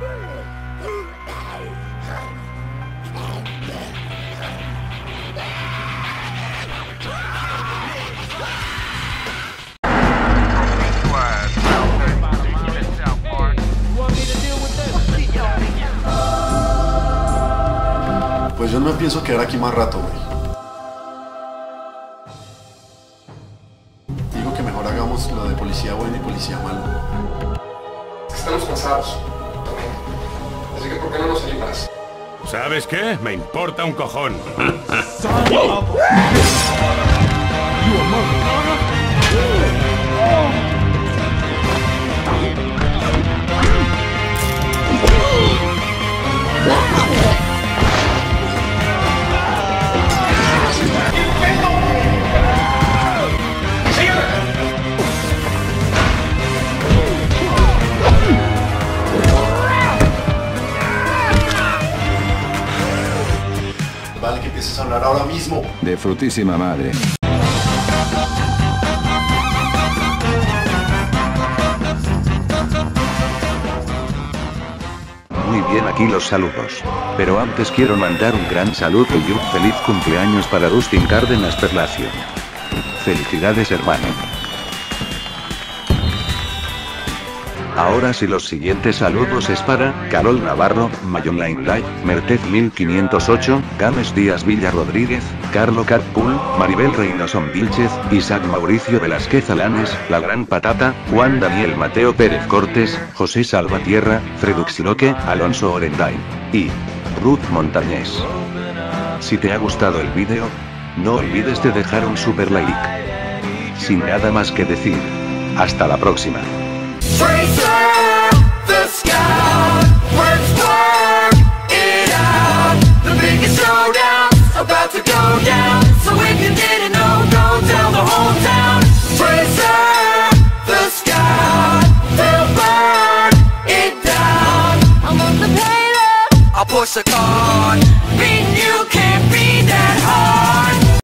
Pues yo no me pienso quedar aquí más rato, güey. Digo que mejor hagamos lo de policía bueno y policía malo. Estamos cansados también. Así que ¿por qué no nos animas? ¿Sabes qué? Me importa un cojón. Vale, que empieces a hablar ahora mismo. De frutísima madre. Muy bien, aquí los saludos. Pero antes quiero mandar un gran saludo y un feliz cumpleaños para Dustin Cárdenas Perlacio. Felicidades, hermano. Ahora sí, los siguientes saludos es para Carol Navarro, Mayonline Light, Mertez 1508, Games Díaz Villa Rodríguez, Carlo Catpool, Maribel Reynoson Vilchez, Isaac Mauricio Velázquez Alanes, La Gran Patata, Juan Daniel Mateo Pérez Cortés, José Salvatierra, Fredux Loque, Alonso Orendain y Ruth Montañés. Si te ha gustado el vídeo, no olvides de dejar un super like. Sin nada más que decir, hasta la próxima. Tracer the sky, let's work it out. The biggest showdown's about to go down. So if you didn't know, go tell the whole town. Tracer the sky, they'll burn it down. I'm on the payload, I'll push the car.